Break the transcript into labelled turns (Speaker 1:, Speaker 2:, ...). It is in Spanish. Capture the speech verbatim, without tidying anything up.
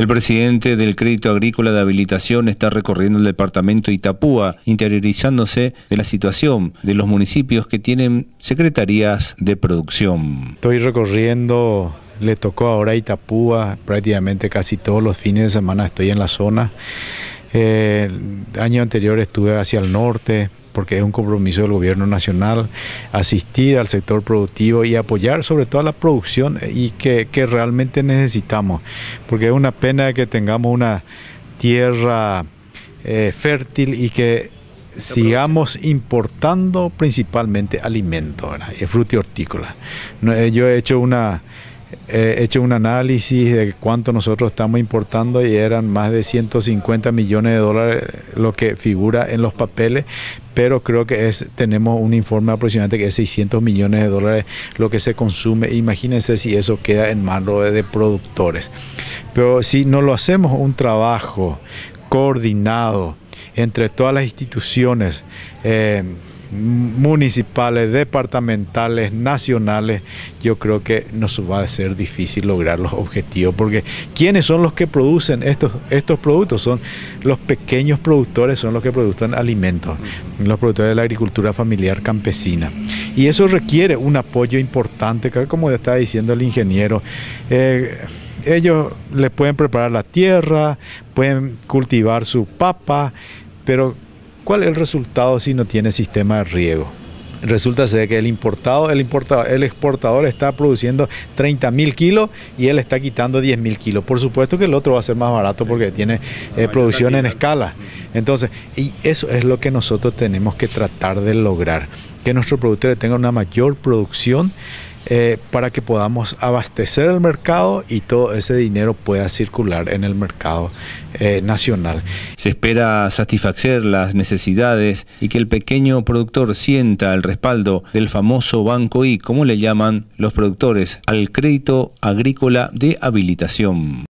Speaker 1: El presidente del Crédito Agrícola de Habilitación está recorriendo el departamento de Itapúa, interiorizándose de la situación de los municipios que tienen secretarías de producción.
Speaker 2: Estoy recorriendo, le tocó ahora a Itapúa, prácticamente casi todos los fines de semana estoy en la zona. Eh, el año anterior estuve hacia el norte, porque es un compromiso del gobierno nacional asistir al sector productivo y apoyar sobre todo a la producción y que, que realmente necesitamos, porque es una pena que tengamos una tierra eh, fértil y que sigamos importando principalmente alimentos, fruta y hortícola. Yo he hecho una He hecho un análisis de cuánto nosotros estamos importando y eran más de ciento cincuenta millones de dólares lo que figura en los papeles, pero creo que es, tenemos un informe aproximadamente que es seiscientos millones de dólares lo que se consume. Imagínense si eso queda en manos de, de productores. Pero si no lo hacemos un trabajo coordinado entre todas las instituciones, eh, municipales, departamentales, nacionales, yo creo que nos va a ser difícil lograr los objetivos, porque ¿quiénes son los que producen estos, estos productos? Son los pequeños productores, son los que producen alimentos, los productores de la agricultura familiar campesina, y eso requiere un apoyo importante, como está diciendo el ingeniero. eh, ellos les pueden preparar la tierra, pueden cultivar su papa, pero ¿cuál es el resultado si no tiene sistema de riego? Resulta ser que el importado, el importador, el exportador está produciendo treinta mil kilos y él está quitando diez mil kilos. Por supuesto que el otro va a ser más barato porque tiene eh, producción en escala. Entonces, y eso es lo que nosotros tenemos que tratar de lograr, que nuestros productores tengan una mayor producción, Eh, para que podamos abastecer el mercado y todo ese dinero pueda circular en el mercado eh, nacional.
Speaker 1: Se espera satisfacer las necesidades y que el pequeño productor sienta el respaldo del famoso Banco I, como le llaman los productores, al Crédito Agrícola de Habilitación.